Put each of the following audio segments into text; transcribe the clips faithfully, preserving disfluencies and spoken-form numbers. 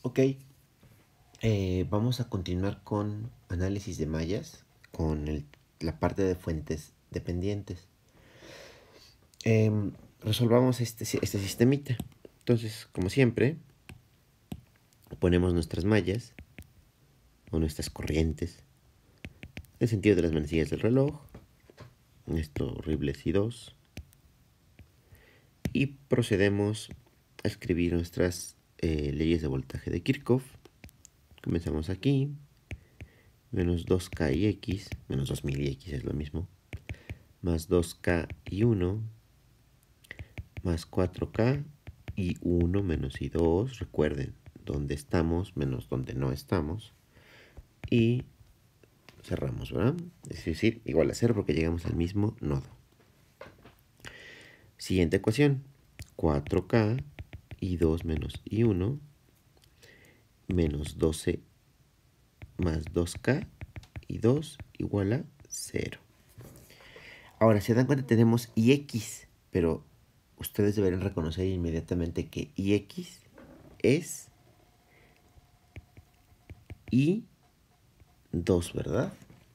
Ok, eh, vamos a continuar con análisis de mallas, con el- la parte de fuentes dependientes. Em, resolvamos este, si- este sistemita. Entonces, como siempre, ponemos nuestras mallas o nuestras corrientes, el sentido de las manecillas del reloj, esto horrible I dos, y procedemos a escribir nuestras eh, leyes de voltaje de Kirchhoff. Comenzamos aquí, menos dos K y X, menos dos mil y X es lo mismo, más dos K y uno, más cuatro K y uno menos I dos, recuerden, donde estamos menos donde no estamos, y cerramos, ¿verdad? Es decir, igual a cero porque llegamos al mismo nodo. Siguiente ecuación, cuatro K y dos menos I uno, menos doce más dos K y dos igual a cero. Ahora, si se dan cuenta, tenemos I X, pero ustedes deberían reconocer inmediatamente que I X es I dos, ¿verdad?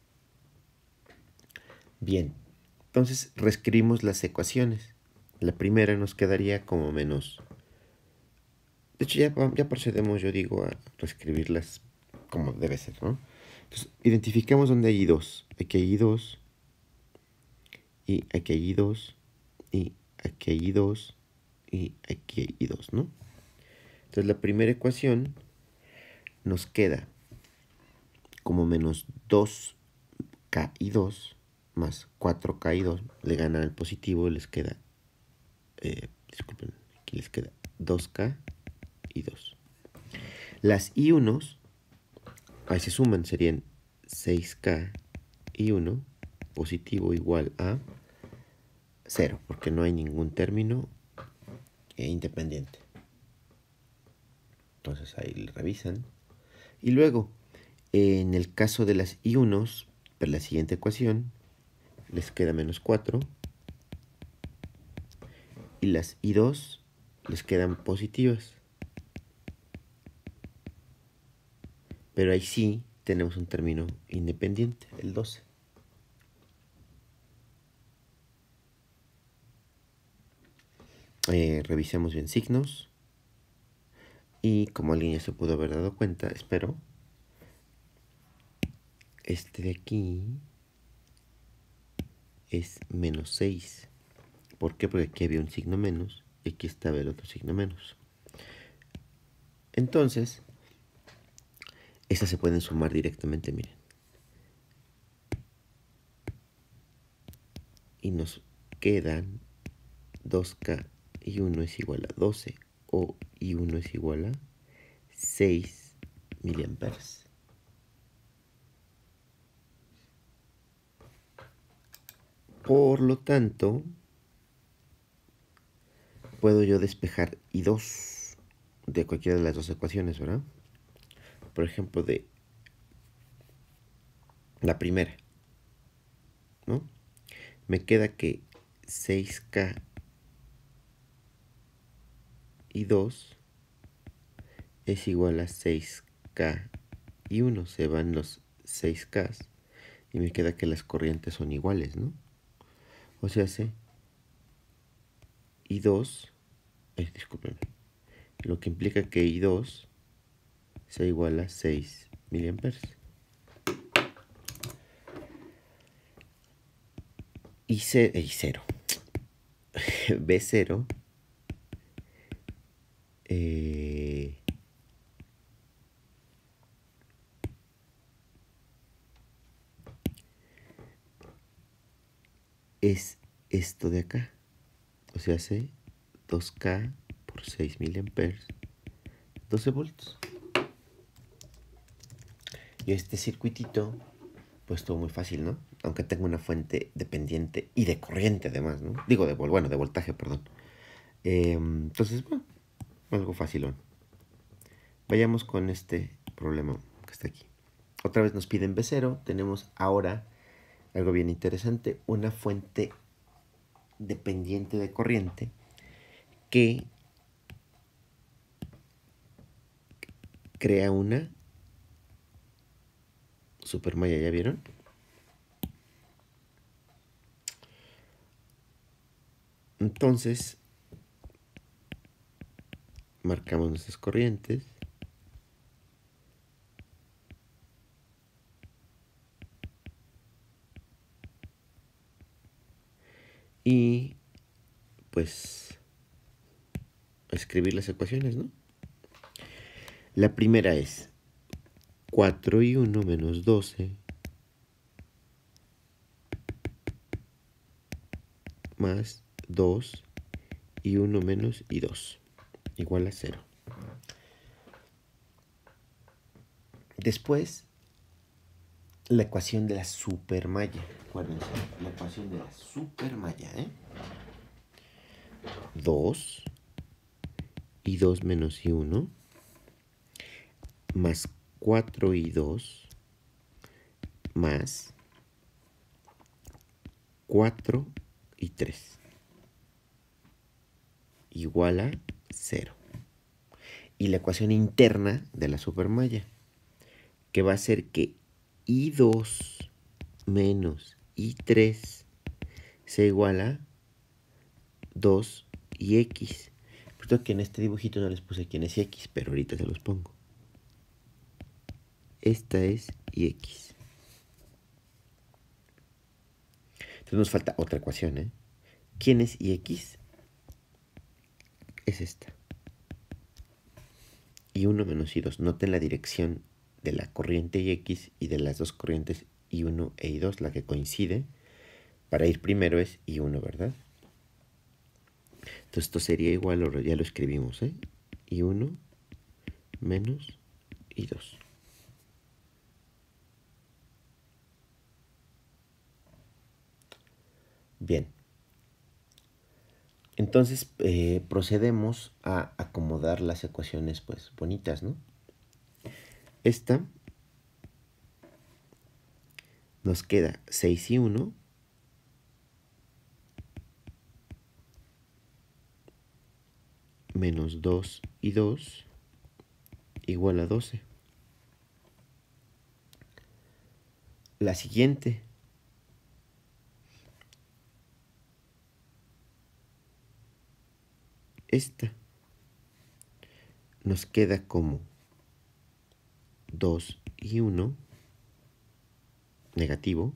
Bien, entonces reescribimos las ecuaciones. La primera nos quedaría como menos... De hecho, ya, ya procedemos, yo digo, a reescribirlas como debe ser, ¿no? Entonces, identificamos dónde hay I dos. Aquí hay I dos, y aquí hay I dos, y aquí hay I dos, y aquí hay I dos, ¿no? Entonces, la primera ecuación nos queda como menos dos K y dos más cuatro K y dos. Le ganan al positivo, les queda... Eh, disculpen, aquí les queda dos K y dos. Las I unos, ahí se suman, serían seis K y uno, positivo igual a cero, porque no hay ningún término eh, independiente. Entonces ahí revisan. Y luego, en el caso de las I unos, para la siguiente ecuación, les queda menos cuatro. Y las I dos les quedan positivas. Pero ahí sí tenemos un término independiente, el doce. Eh, revisemos bien signos. Y como alguien ya se pudo haber dado cuenta, espero, este de aquí es menos seis. ¿Por qué? Porque aquí había un signo menos y aquí estaba el otro signo menos. Entonces, estas se pueden sumar directamente, miren. Y nos quedan dos K y uno es igual a doce, o y uno es igual a seis miliamperes. Por lo tanto, puedo yo despejar I dos de cualquiera de las dos ecuaciones, ¿verdad? Por ejemplo, de la primera, ¿no? Me queda que seis K y dos es igual a seis K y uno. Se van los seis K y me queda que las corrientes son iguales, ¿no? O sea, se I dos, eh, discúlpenme, lo que implica que I dos sea igual a seis miliamperes. Y, C, y cero. B cero eh, es esto de acá. O sea, hace dos K por seis miliamperes, doce voltios. Y este circuitito, pues todo muy fácil, ¿no? Aunque tenga una fuente dependiente y de corriente además, ¿no? Digo, de, bueno, de voltaje, perdón. Eh, entonces, bueno, algo facilón. Vayamos con este problema que está aquí. Otra vez nos piden B cero. Tenemos ahora algo bien interesante, una fuente dependiente de corriente que crea una supermalla, ¿ya vieron? Entonces, marcamos nuestras corrientes. Y pues escribir las ecuaciones, ¿no? La primera es cuatro y uno menos doce más dos y uno menos y dos igual a cero. Después, la ecuación de la supermalla. Acuérdense, la ecuación de la supermalla, ¿eh? dos y dos menos y uno más cuatro y dos más cuatro y tres igual a cero. Y la ecuación interna de la supermalla, que va a ser que i dos menos i tres se iguala dos y x. Por cierto que en este dibujito no les puse quién es x, pero ahorita se los pongo. Esta es y-x. Entonces nos falta otra ecuación, ¿eh? ¿Quién es y-x? Es esta. y uno menos i dos. Noten la dirección de la corriente y-x y de las dos corrientes i uno e i dos, la que coincide. Para ir primero es i uno, ¿verdad? Entonces esto sería igual, ya lo escribimos, ¿eh? i uno menos i dos. Bien. Entonces eh, procedemos a acomodar las ecuaciones pues bonitas, ¿no? Esta nos queda seis y uno menos dos y dos igual a doce. La siguiente esta nos queda como dos y uno negativo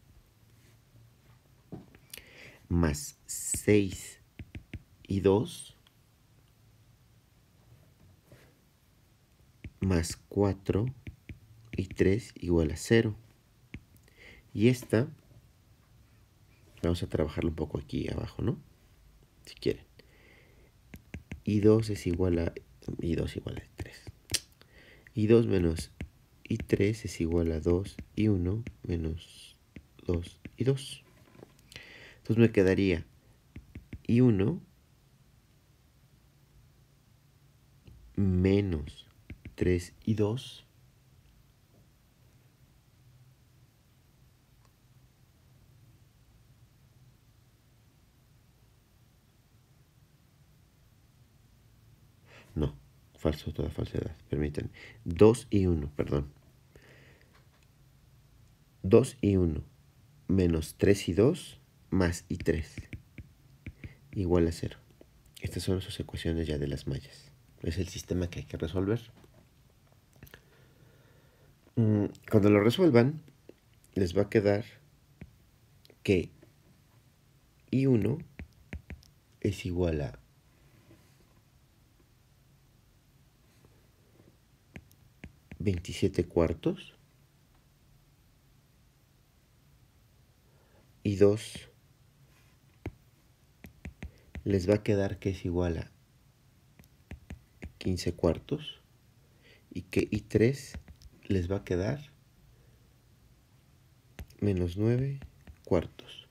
más seis y dos más cuatro y tres igual a cero. Y esta vamos a trabajarlo un poco aquí abajo, ¿no? Si quieren. i dos es igual a i dos igual a tres. i dos menos i tres es igual a dos y uno menos dos y dos. Entonces me quedaría i uno menos tres y dos no, falso, toda falsedad, permítanme. dos y uno, perdón. dos y uno menos tres y dos más i tres igual a cero. Estas son sus ecuaciones ya de las mallas. Es el sistema que hay que resolver. Cuando lo resuelvan, les va a quedar que i uno es igual a veintisiete cuartos. i dos les va a quedar que es igual a quince cuartos. Y que i tres les va a quedar menos nueve cuartos.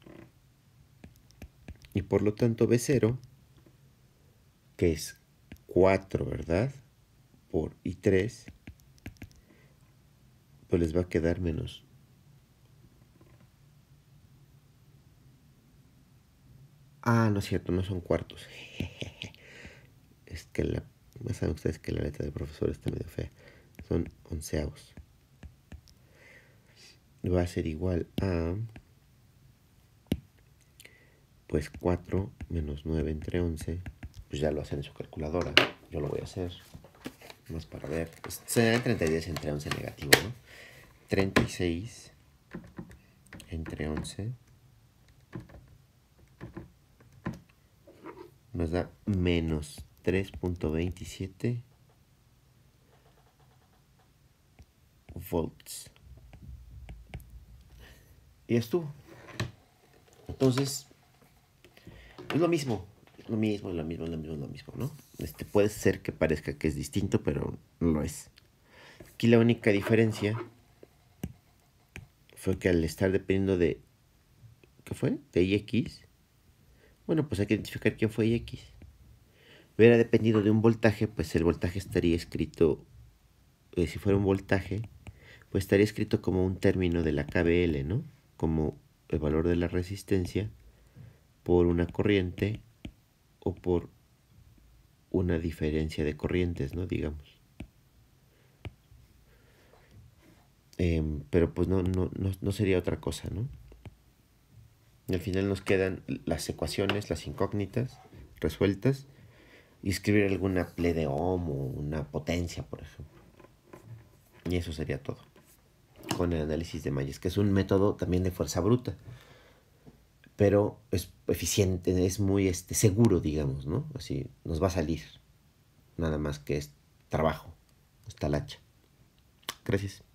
Y por lo tanto b cero, que es cuatro, ¿verdad? Por i tres, pues les va a quedar menos. Ah, no es cierto, no son cuartos. Es que la, ya saben ustedes que la letra del profesor está medio fea. son onceavos. Va a ser igual a, pues cuatro menos nueve entre once, pues ya lo hacen en su calculadora, yo lo voy a hacer, más para ver, pues será treinta y seis entre once negativo, ¿no? treinta y seis entre once nos da menos tres punto veintisiete volts. Y estuvo. Entonces, es lo mismo, lo mismo, lo mismo, lo mismo, lo mismo, ¿no? Este, puede ser que parezca que es distinto, pero no lo es. Aquí la única diferencia fue que al estar dependiendo de, ¿qué fue? De Ix. Bueno, pues hay que identificar quién fue Ix. Hubiera dependido de un voltaje, pues el voltaje estaría escrito, eh, si fuera un voltaje, pues estaría escrito como un término de la K V L, ¿no? Como el valor de la resistencia por una corriente o por una diferencia de corrientes, ¿no? Digamos. Eh, pero pues no, no, no, no sería otra cosa, ¿no? Y al final nos quedan las ecuaciones, las incógnitas resueltas y escribir alguna ple de ohm o una potencia, por ejemplo. Y eso sería todo. Con el análisis de Mayes, que es un método también de fuerza bruta, pero es eficiente, es muy este, seguro, digamos, ¿no? Así nos va a salir. Nada más que es trabajo, está la hacha. Gracias.